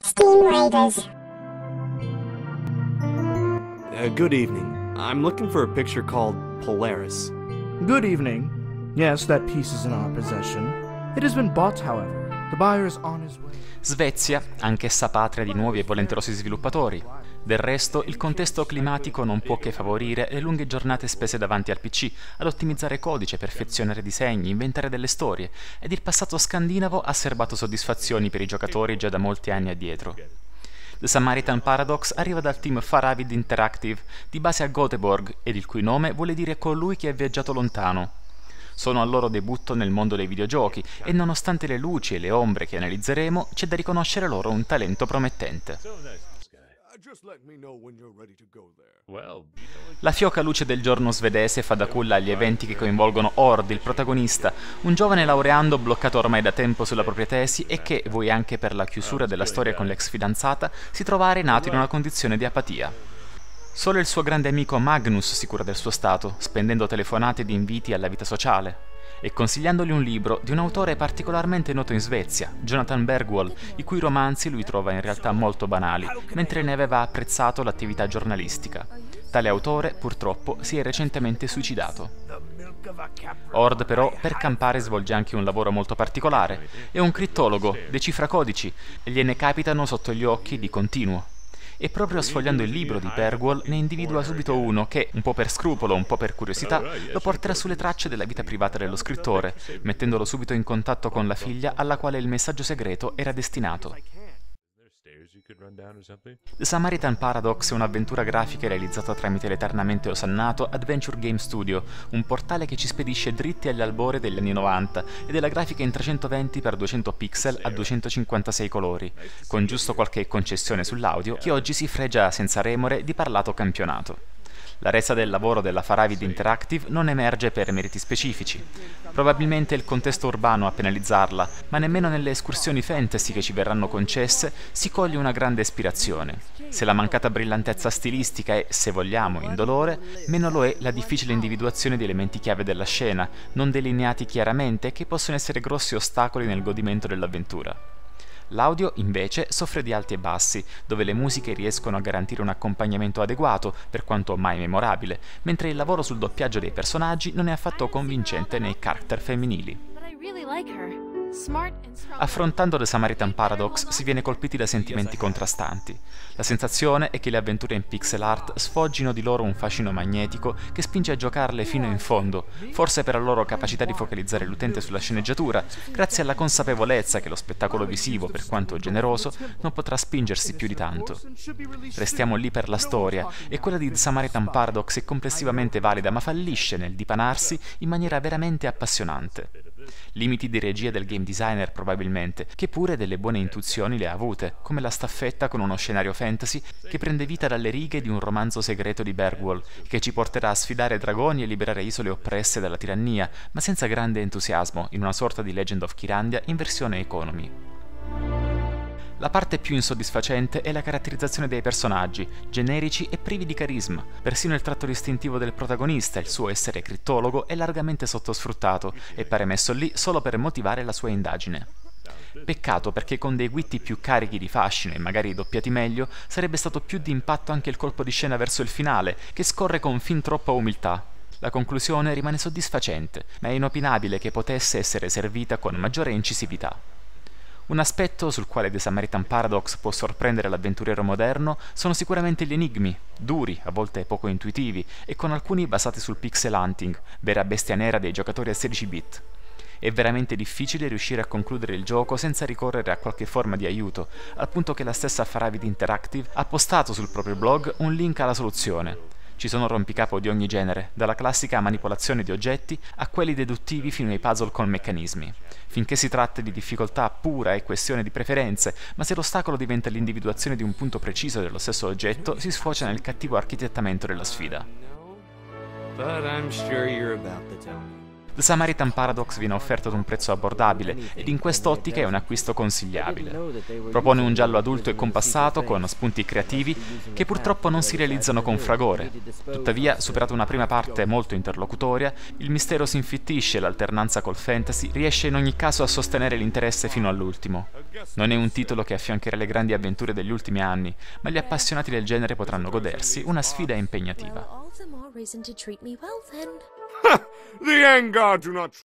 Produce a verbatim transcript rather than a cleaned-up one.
Steam Raiders. Uh, good evening. I'm looking for a picture called Polaris. Good evening. Yes, that piece is in our possession. It has been bought, however. The buyer is on his way. Svezia, anch'essa patria di nuovi e volenterosi sviluppatori. Del resto, il contesto climatico non può che favorire le lunghe giornate spese davanti al P C, ad ottimizzare codice, perfezionare disegni, inventare delle storie, ed il passato scandinavo ha serbato soddisfazioni per i giocatori già da molti anni addietro. The Samaritan Paradox arriva dal team Faravid Interactive, di base a Göteborg, ed il cui nome vuole dire colui che ha viaggiato lontano. Sono al loro debutto nel mondo dei videogiochi e nonostante le luci e le ombre che analizzeremo, c'è da riconoscere loro un talento promettente. La fioca luce del giorno svedese fa da culla agli eventi che coinvolgono Ord, il protagonista, un giovane laureando bloccato ormai da tempo sulla propria tesi e che, vuoi anche per la chiusura della storia con l'ex fidanzata, si trova arenato in una condizione di apatia. Solo il suo grande amico Magnus si cura del suo stato, spendendo telefonate ed inviti alla vita sociale, e consigliandogli un libro di un autore particolarmente noto in Svezia, Jonathan Bergwall, i cui romanzi lui trova in realtà molto banali, mentre ne aveva apprezzato l'attività giornalistica. Tale autore, purtroppo, si è recentemente suicidato. Ord, però, per campare svolge anche un lavoro molto particolare. È un crittologo, decifra codici, e gliene capitano sotto gli occhi di continuo. E proprio sfogliando il libro di Bergwall ne individua subito uno che, un po' per scrupolo, un po' per curiosità, lo porterà sulle tracce della vita privata dello scrittore, mettendolo subito in contatto con la figlia alla quale il messaggio segreto era destinato. The Samaritan Paradox è un'avventura grafica realizzata tramite l'eternamente osannato Adventure Game Studio, un portale che ci spedisce dritti agli albori degli anni novanta e della grafica in trecentoventi per duecento pixel a duecentocinquantasei colori, con giusto qualche concessione sull'audio che oggi si fregia senza remore di parlato campionato. La resa del lavoro della Faravid Interactive non emerge per meriti specifici. Probabilmente è il contesto urbano a penalizzarla, ma nemmeno nelle escursioni fantasy che ci verranno concesse si coglie una grande ispirazione. Se la mancata brillantezza stilistica è, se vogliamo, indolore, meno lo è la difficile individuazione di elementi chiave della scena, non delineati chiaramente, che possono essere grossi ostacoli nel godimento dell'avventura. L'audio, invece, soffre di alti e bassi, dove le musiche riescono a garantire un accompagnamento adeguato, per quanto mai memorabile, mentre il lavoro sul doppiaggio dei personaggi non è affatto convincente nei character femminili. Affrontando The Samaritan Paradox si viene colpiti da sentimenti contrastanti. La sensazione è che le avventure in pixel art sfoggino di loro un fascino magnetico che spinge a giocarle fino in fondo, forse per la loro capacità di focalizzare l'utente sulla sceneggiatura, grazie alla consapevolezza che lo spettacolo visivo, per quanto generoso, non potrà spingersi più di tanto. Restiamo lì per la storia, e quella di The Samaritan Paradox è complessivamente valida, ma fallisce nel dipanarsi in maniera veramente appassionante. Limiti di regia del game designer probabilmente, che pure delle buone intuizioni le ha avute, come la staffetta con uno scenario fantasy che prende vita dalle righe di un romanzo segreto di Bergwall, che ci porterà a sfidare dragoni e liberare isole oppresse dalla tirannia, ma senza grande entusiasmo, in una sorta di Legend of Kyrandia in versione economy. La parte più insoddisfacente è la caratterizzazione dei personaggi, generici e privi di carisma. Persino il tratto distintivo del protagonista, il suo essere crittologo, è largamente sottosfruttato e pare messo lì solo per motivare la sua indagine. Peccato, perché con dei guitti più carichi di fascino e magari doppiati meglio, sarebbe stato più d'impatto anche il colpo di scena verso il finale, che scorre con fin troppa umiltà. La conclusione rimane soddisfacente, ma è inopinabile che potesse essere servita con maggiore incisività. Un aspetto sul quale The Samaritan Paradox può sorprendere l'avventuriero moderno sono sicuramente gli enigmi, duri, a volte poco intuitivi, e con alcuni basati sul pixel hunting, vera bestia nera dei giocatori a sedici bit. È veramente difficile riuscire a concludere il gioco senza ricorrere a qualche forma di aiuto, al punto che la stessa Faravid Interactive ha postato sul proprio blog un link alla soluzione. Ci sono rompicapo di ogni genere, dalla classica manipolazione di oggetti a quelli deduttivi fino ai puzzle con meccanismi. Finché si tratta di difficoltà pura è questione di preferenze, ma se l'ostacolo diventa l'individuazione di un punto preciso dello stesso oggetto, si sfocia nel cattivo architettamento della sfida. The Samaritan Paradox viene offerto ad un prezzo abbordabile ed in quest'ottica è un acquisto consigliabile. Propone un giallo adulto e compassato con spunti creativi che purtroppo non si realizzano con fragore. Tuttavia, superata una prima parte molto interlocutoria, il mistero si infittisce e l'alternanza col fantasy riesce in ogni caso a sostenere l'interesse fino all'ultimo. Non è un titolo che affiancherà le grandi avventure degli ultimi anni, ma gli appassionati del genere potranno godersi una sfida impegnativa. The Engar do not